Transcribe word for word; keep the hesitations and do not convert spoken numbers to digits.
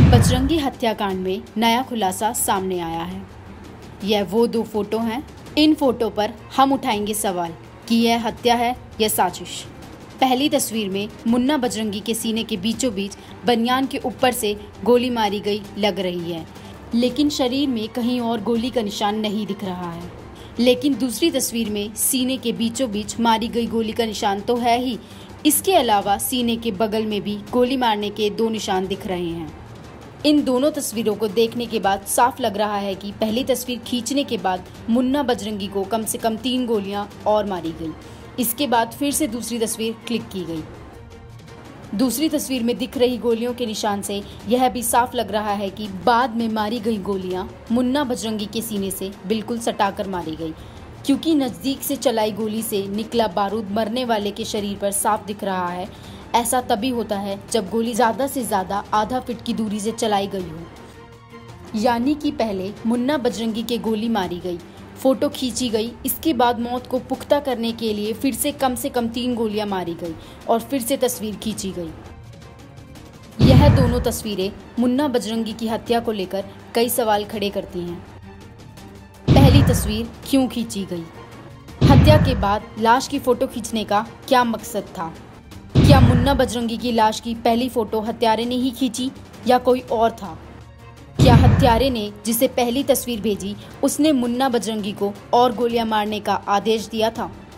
बजरंगी हत्याकांड में नया खुलासा सामने आया है। यह वो दो फोटो हैं। इन फोटो पर हम उठाएंगे सवाल कि यह हत्या है या साजिश। पहली तस्वीर में मुन्ना बजरंगी के सीने के बीचों बीच बनियान के ऊपर से गोली मारी गई लग रही है, लेकिन शरीर में कहीं और गोली का निशान नहीं दिख रहा है। लेकिन दूसरी तस्वीर में सीने के बीचों बीच मारी गई गोली का निशान तो है ही, इसके अलावा सीने के बगल में भी गोली मारने के दो निशान दिख रहे हैं। इन दोनों तस्वीरों को देखने के बाद साफ लग रहा है कि पहली तस्वीर खींचने के बाद मुन्ना बजरंगी को कम से कम तीन गोलियां और मारी गई। इसके बाद फिर से दूसरी तस्वीर क्लिक की गई। दूसरी तस्वीर में दिख रही गोलियों के निशान से यह भी साफ लग रहा है कि बाद में मारी गई गोलियां मुन्ना बजरंगी के सीने से बिल्कुल सटाकर मारी गई, क्योंकि नज़दीक से चलाई गोली से निकला बारूद मरने वाले के शरीर पर साफ दिख रहा है। ऐसा तभी होता है जब गोली ज़्यादा से ज़्यादा आधा फीट की दूरी से चलाई गई हो, यानी कि पहले मुन्ना बजरंगी के गोली मारी गई, फोटो खींची गई, इसके बाद मौत को पुख्ता करने के लिए फिर से कम से कम तीन गोलियां मारी गई और फिर से तस्वीर खींची गई। यह दोनों तस्वीरें मुन्ना बजरंगी की हत्या को लेकर कई सवाल खड़े करती हैं। पहली तस्वीर क्यों खींची गई? हत्या के बाद लाश की फोटो खींचने का क्या मकसद था? क्या मुन्ना बजरंगी की लाश की पहली फोटो हत्यारे ने ही खींची या कोई और था? क्या हत्यारे ने जिसे पहली तस्वीर भेजी उसने मुन्ना बजरंगी को और गोलियां मारने का आदेश दिया था?